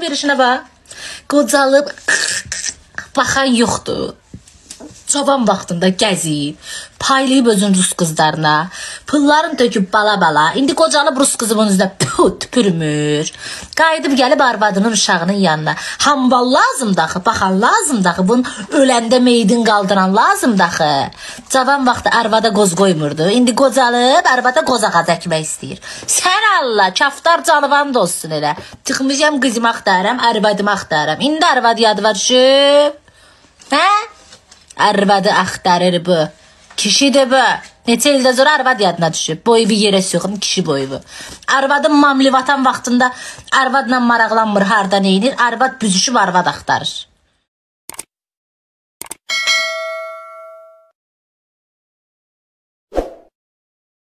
verişinə bax. Qocalıb baxan yoxdur. Cavan vaxtında gəzib, paylayıb özün rus qızlarına, pullarını töküb bala-bala, indi qocalıb rus qızı bunun üzrə tüpürmür. Qayıdıb gəlib arvadının uşağının yanına. Hambal lazım daxı, baxan lazım daxı, bunun öləndə meydin qaldıran lazım daxı. Cavan vaxtı arvada qoz qoymurdu, indi qocalıb arvada qozağaz əkmək istəyir. Sən Allah, kaftar canıvan da olsun elə. Çıxmışam qızımı axtarım, arvadımı axtarım. İndi arvad yadıva düşüb. Hə? Arvadı axtarır bu. Kişidir bu. Neçə ildə sonra arvad yadına düşüb. Boyu bir yerə soxun, kişi boyu bu. Arvadın mamli vatan vaxtında arvadla maraqlanmır, harda neynir. Arvad büzüşüb arvad axtarır.